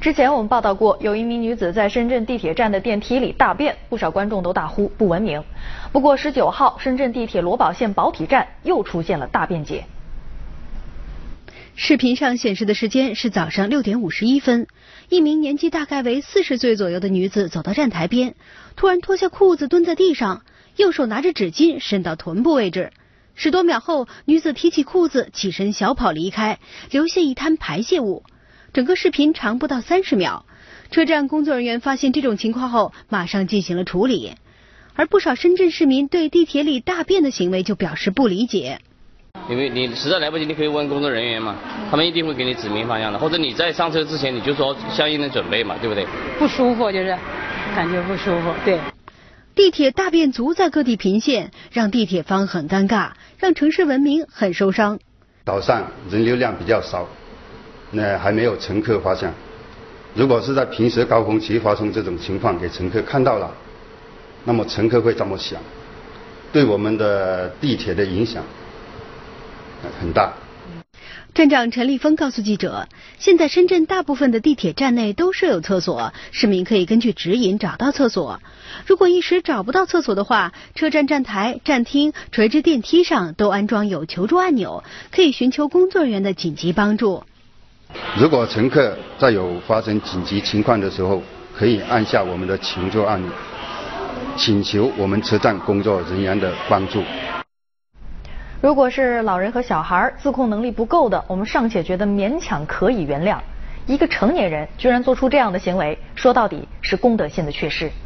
之前我们报道过，有一名女子在深圳地铁站的电梯里大便，不少观众都大呼不文明。不过19号，深圳地铁罗宝线宝体站又出现了大便姐。 视频上显示的时间是早上6点51分，一名年纪大概为40岁左右的女子走到站台边，突然脱下裤子蹲在地上，右手拿着纸巾伸到臀部位置。10多秒后，女子提起裤子起身小跑离开，留下一滩排泄物。整个视频长不到30秒。车站工作人员发现这种情况后，马上进行了处理。而不少深圳市民对地铁里大便的行为就表示不理解。 因为你实在来不及，你可以问工作人员嘛，他们一定会给你指明方向的，或者你在上车之前你就说相应的准备嘛，对不对？ 不舒服，就是感觉不舒服，对。 地铁大便族在各地频现，让地铁方很尴尬，让城市文明很受伤。 早上人流量比较少，那还没有乘客发现。如果是在平时高峰期发生这种情况，给乘客看到了，那么乘客会这么想，对我们的地铁的影响很大。 站长陈立峰告诉记者，现在深圳大部分的地铁站内都设有厕所，市民可以根据指引找到厕所。如果一时找不到厕所的话，车站站台、站厅、垂直电梯上都安装有求助按钮，可以寻求工作人员的紧急帮助。 如果乘客在有发生紧急情况的时候，可以按下我们的求助按钮，请求我们车站工作人员的帮助。 如果是老人和小孩自控能力不够的，我们尚且觉得勉强可以原谅。一个成年人居然做出这样的行为，说到底是公德心的缺失。